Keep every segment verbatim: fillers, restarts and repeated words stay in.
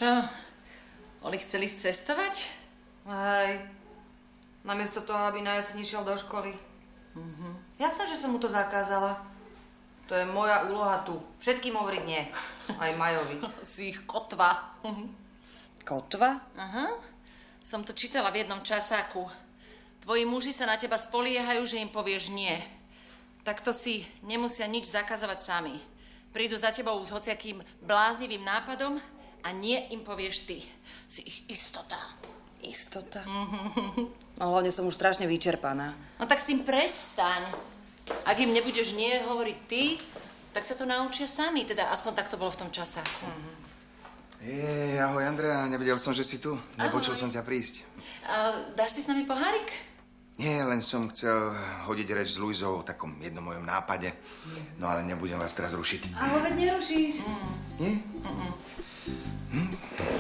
Čo? Oli chceli ísť cestovať? Hej. Namiesto toho, aby na jeseň išiel do školy. Mhm. Jasné, že som mu to zakázala. To je moja úloha tu. Všetkým hovoriť nie. Aj Majovi. Si ich kotva. Kotva? Aha. Som to čítala v jednom časáku. Tvoji muži sa na teba spoliehajú, že im povieš nie. Takto si nemusia nič zakazovať sami. Prídu za tebou s hociakým bláznivým nápadom a nie im povieš ty. Si ich istota. Istota? No hlavne som už strašne vyčerpaná. No tak s tým prestaň. Ak im nebudeš nie hovoriť ty, tak sa to naučia sami. Teda aspoň tak to bolo v tom časáku. Mm-hmm. Jej, ahoj Andrea, nevedel som, že si tu. Nepočul som ťa prísť. A dáš si s nami pohárik? Nie, len som chcel hodiť reč s Luizou o takom jednom mojom nápade. No ale nebudem vás teraz rušiť. Ale veď nerušíš. Mm. Nie? Mm-mm. Hm?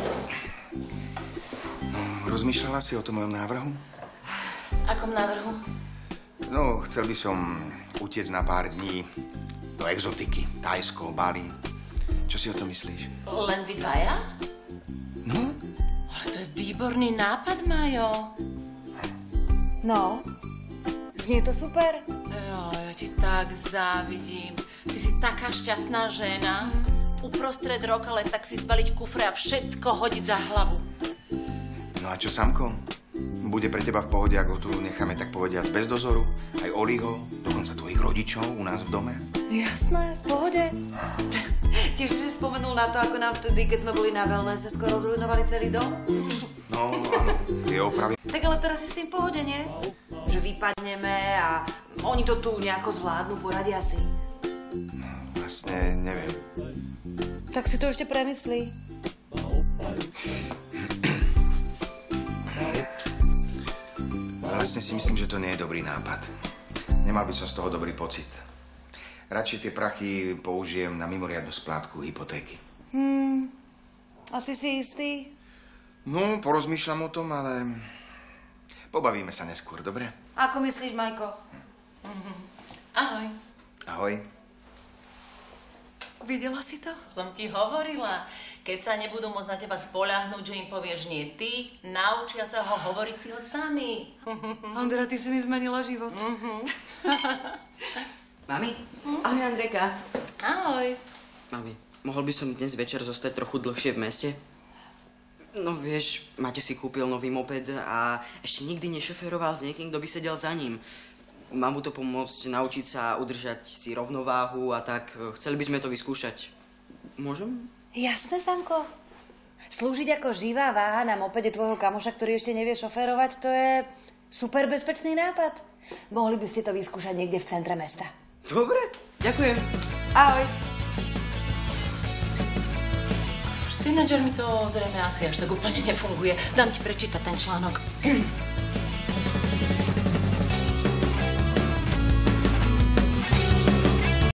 No, rozmýšľala si o tom mojom návrhu? Akom návrhu? No, chcel by som utiec na pár dní do exotiky, Thajsko, Bali. Čo si o tom myslíš? Len vy dvaja? No? Ale to je výborný nápad, Majo. No, znie to super. Jo, ja ti tak závidím. Ty si taká šťastná žena. Uprostred roka len tak si zbaliť kufre a všetko hodiť za hlavu. No a čo, Samko? Bude pre teba v pohode, ako tu necháme tak povediac bez dozoru? Aj Oliho, dokonca tvojich rodičov u nás v dome? Jasné, v pohode. Tiež si spomenul na to, ako nám vtedy, keď sme boli na wellnesse, skoro zrujnovali celý dom? No, áno, tie opravy. Tak ale teraz si s tým v pohode, nie? Že vypadneme a oni to tu nejako zvládnu, poradia si. No, vlastne neviem. Tak si to ešte premyslí. Vlastne si myslím, že to nie je dobrý nápad. Nemal by som z toho dobrý pocit. Radšej tie prachy použijem na mimoriadnu splátku hypotéky. Hmm, asi si istý? No, porozmýšľam o tom, ale pobavíme sa neskôr, dobre? Ako myslíš, Majko? Mm-hmm. Ahoj. Ahoj. Videla si to? Som ti hovorila. Keď sa nebudú môcť na teba spoľahnúť, že im povieš nie ty, naučia sa ho hovoriť si ho sami. Andrea, ty si mi zmenila život. Mm-hmm. Mami? Mm? Ahoj, Andrejka. Ahoj. Mami, mohol by som dnes večer zostať trochu dlhšie v meste? No vieš, Maťo si kúpil nový moped a ešte nikdy nešoféroval s niekým, kto by sedel za ním. Mám mu to pomôcť naučiť sa udržať si rovnováhu a tak. Chceli by sme to vyskúšať. Môžem? Jasné, Samko. Slúžiť ako živá váha na mopede tvojho kamoša, ktorý ešte nevie šoférovať, to je super bezpečný nápad. Mohli by ste to vyskúšať niekde v centre mesta. Dobre, ďakujem. Ahoj. S tínedžermi to zrejme asi až tak úplne nefunguje. Dám ti prečítať ten článok.